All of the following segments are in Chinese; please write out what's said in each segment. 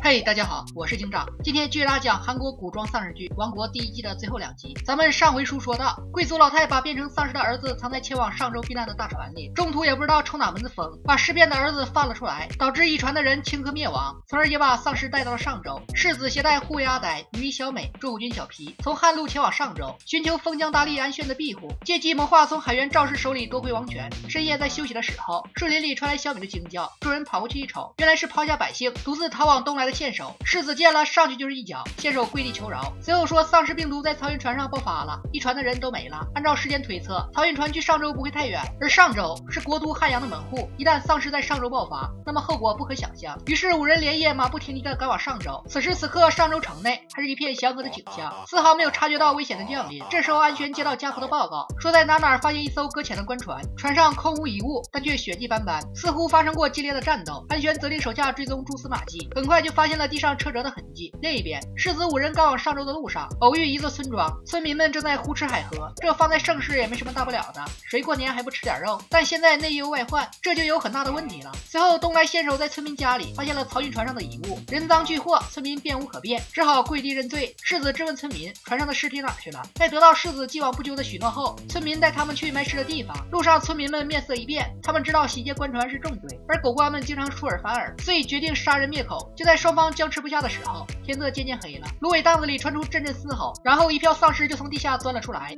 嘿，大家好，我是警长。今天继续来讲韩国古装丧尸剧《王国》第1季的最后2集。咱们上回书说到，贵族老太把变成丧尸的儿子藏在前往上州避难的大船里，中途也不知道抽哪门子风，把尸变的儿子放了出来，导致一船的人顷刻灭亡，从而也把丧尸带到了上州。世子携带护卫阿呆、女医小美、驻军小皮，从汉路前往上州，寻求封疆大吏安炫的庇护，借机谋划从海原赵氏手里夺回王权。深夜在休息的时候，树林里传来小美的惊叫，众人跑过去一瞅，原来是袍下百姓独自逃往东来的县守。世子见了，上去就是一脚，县守跪地求饶，随后说丧尸病毒在漕运船上爆发了，一船的人都没了。按照时间推测，漕运船距上州不会太远，而上州是国都汉阳的门户，一旦丧尸在上州爆发，那么后果不可想象。于是5人连夜马不停蹄地赶往上州。此时此刻，上州城内还是一片祥和的景象，丝毫没有察觉到危险的降临。这时候安轩接到家父的报告，说在哪发现一艘搁浅的官船，船上空无一物，但却血迹斑斑，似乎发生过激烈的战斗。安轩责令手下追踪蛛丝马迹，很快就发现了地上车辙的痕迹。另一边，世子5人赶往上州的路上，偶遇一座村庄，村民们正在胡吃海喝。这放在盛世也没什么大不了的，谁过年还不吃点肉？但现在内忧外患，这就有很大的问题了。随后，东来县守在村民家里发现了漕运船上的遗物，人赃俱获，村民辩无可辩，只好跪地认罪。世子质问村民，船上的尸体哪去了？在得到世子既往不咎的许诺后，村民带他们去埋尸的地方。路上，村民们面色一变，他们知道洗劫官船是重罪，而狗官们经常出尔反尔，所以决定杀人灭口。就在双方僵持不下的时候，天色渐渐黑了，芦苇荡子里传出阵阵嘶吼，然后一票丧尸就从地下钻了出来。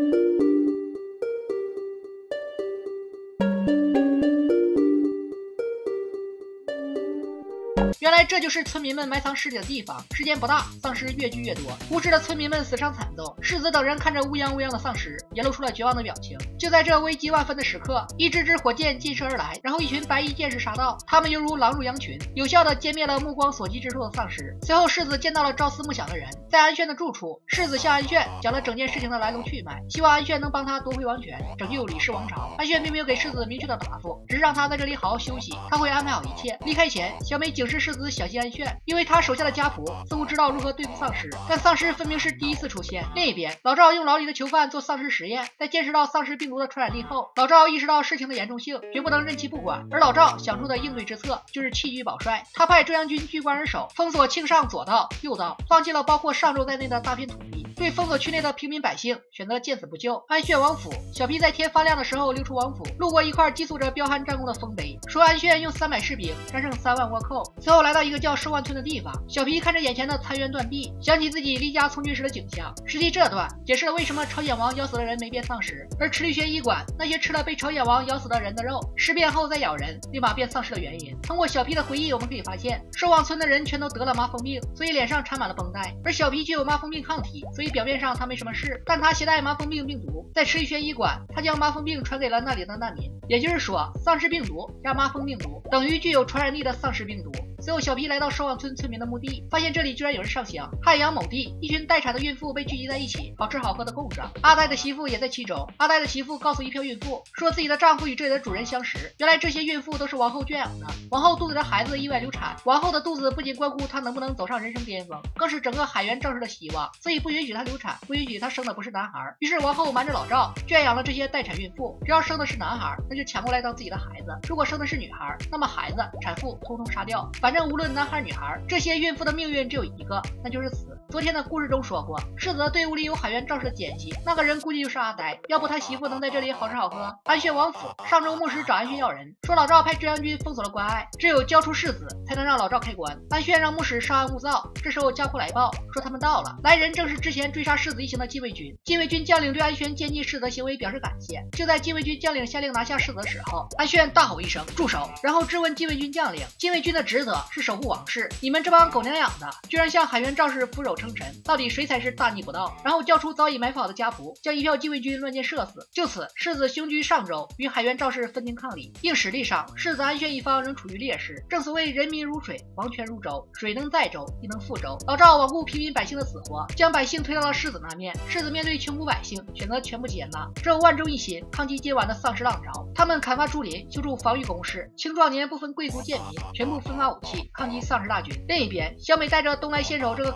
原来这就是村民们埋藏尸体的地方。时间不大，丧尸越聚越多，无知的村民们死伤惨重。世子等人看着乌泱乌泱的丧尸，也露出了绝望的表情。就在这危机万分的时刻，一支支火箭尽射而来，然后一群白衣剑士杀到，他们犹如狼入羊群，有效地歼灭了目光所及之处的丧尸。随后世子见到了朝思暮想的人，在安炫的住处，世子向安炫讲了整件事情的来龙去脉，希望安炫能帮他夺回王权，拯救李氏王朝。安炫并没有给世子明确的答复，只是让他在这里好好休息，他会安排好一切。离开前，小美警示世子小心安炫，因为他手下的家仆似乎知道如何对付丧尸，但丧尸分明是第一次出现。另一边，老赵用牢里的囚犯做丧尸实验，在见识到丧尸病毒的传染力后，老赵意识到事情的严重性，绝不能任其不管。而老赵想出的应对之策就是弃车保帅，他派中央军居关而守，封锁庆尚左道、右道，放弃了包括上州在内的大片土地。对封锁区内的平民百姓选择见死不救。安炫王府，小皮在天发亮的时候溜出王府，路过一块寄宿着彪悍战功的丰碑，说安炫用300士兵战胜3万倭寇。随后来到一个叫寿万村的地方，小皮看着眼前的残垣断壁，想起自己离家从军时的景象。实际这段解释了为什么朝鲜王咬死的人没变丧尸，而池里轩医馆那些吃了被朝鲜王咬死的人的肉，尸变后再咬人立马变丧尸的原因。通过小皮的回忆，我们可以发现寿望村的人全都得了麻风病，所以脸上缠满了绷带，而小皮具有麻风病抗体，所以表面上他没什么事，但他携带麻风病病毒，在池里轩医馆，他将麻风病传给了那里的难民。也就是说，丧尸病毒加麻风病毒等于具有传染力的丧尸病毒。随后，小皮来到寿望村村民的墓地，发现这里居然有人上香。汉阳某地，一群待产的孕妇被聚集在一起，好吃好喝的供着。阿呆的媳妇也在其中。阿呆的媳妇告诉一票孕妇，说自己的丈夫与这里的主人相识。原来这些孕妇都是王后圈养的，王后肚子的孩子意外流产，王后的肚子不仅关乎她能不能走上人生巅峰，更是整个海原正式的希望，所以不允许她流产，不允许她生的不是男孩。于是王后瞒着老赵，圈养了这些待产孕妇，只要生的是男孩，那就抢过来当自己的孩子；如果生的是女孩，那么孩子、产妇统统杀掉。反正无论男孩女孩，这些孕妇的命运只有一个，那就是死。昨天的故事中说过，世子的队伍里有海原赵氏的奸细，那个人估计就是阿呆，要不他媳妇能在这里好吃好喝。安炫王府，上州牧师找安炫要人，说老赵派中央军封锁了关隘，只有交出世子才能让老赵开关。安炫让牧师稍安勿躁。这时候家仆来报说他们到了，来人正是之前追杀世子一行的禁卫军。禁卫军将领对安炫奸计世子的行为表示感谢。就在禁卫军将领下令拿下世子的时候，安炫大吼一声住手，然后质问禁卫军将领，禁卫军的职责是守护王室，你们这帮狗娘养的居然向海原赵氏俯首称臣，到底谁才是大逆不道？然后叫出早已埋伏好的家仆，将一票禁卫军乱箭射死。就此，世子雄居上州，与海原赵氏分庭抗礼。硬实力上，世子安炫一方仍处于劣势。正所谓人民如水，王权如舟，水能载舟，亦能覆舟。老赵罔顾平民百姓的死活，将百姓推到了世子那面。世子面对穷苦百姓，选择全部接纳，只有万众一心，抗击今晚的丧尸浪潮。他们砍伐竹林，修筑防御工事，青壮年不分贵族贱民，全部分发武器，抗击丧尸大军。另一边，小美带着东来县守这个跟屁虫上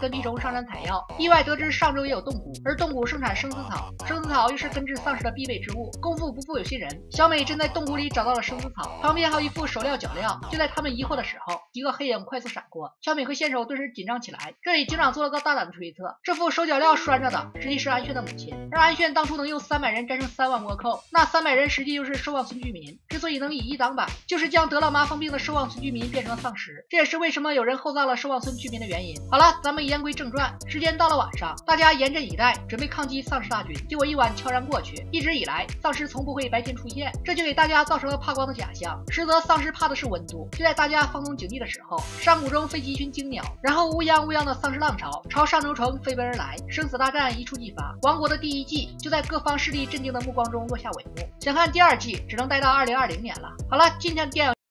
上山采药，意外得知上州也有洞谷，而洞谷生产生死草，生死草又是根治丧尸的必备之物。功夫不负有心人，小美真在洞谷里找到了生死草，旁边还有一副手镣脚镣。就在他们疑惑的时候，几个黑影快速闪过，小美和县守顿时紧张起来。这里警长做了个大胆的推测，这副手脚镣拴着的实际是安炫的母亲，而安炫当初能用300人战胜3万倭寇，那300人实际就是寿望村居民。之所以能以一挡百，就是将得了麻风病的寿望村居民变成了丧尸，这也是为什么有人厚葬了寿望村居民的原因。好了，咱们言归正传，时间到了晚上，大家严阵以待，准备抗击丧尸大军。结果一晚悄然过去，一直以来丧尸从不会白天出现，这就给大家造成了怕光的假象。实则丧尸怕的是温度。就在大家放松警惕的时候，山谷中飞起一群惊鸟，然后乌泱乌泱的丧尸浪潮朝上州城飞奔而来，生死大战一触即发。王国的第1季就在各方势力镇定的目光中落下帷幕。想看第2季，只能待到2020年了。好了，今天的电影